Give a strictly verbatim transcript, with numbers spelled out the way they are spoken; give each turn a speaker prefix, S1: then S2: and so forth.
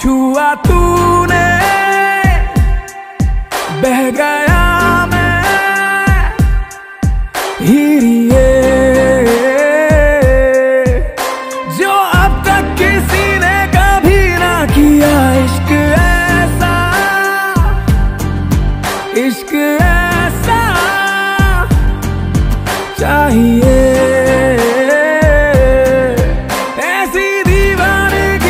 S1: छुआ तूने बह गया मैं हीरिए, जो अब तक किसी ने कभी ना किया। इश्क ऐसा, इश्क ऐसा चाहिए।